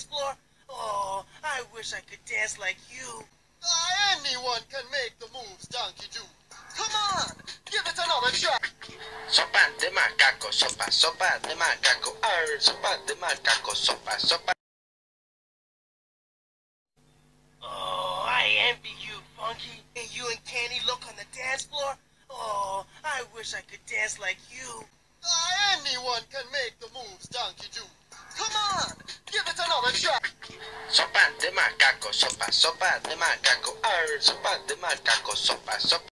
dance floor? Oh, I wish I could dance like you. Anyone can make the moves Donkey do. Come on, give it another try. Sopa de macaco, sopa de macaco, sopa de macaco, sopa. Oh, I envy you, Funky. And you and Kenny look on the dance floor? Oh, I wish I could dance like you. Anyone can make the moves Donkey do. Come on, give it another try. Sopa de macaco, sopa de macaco, sopa de macaco, sopa.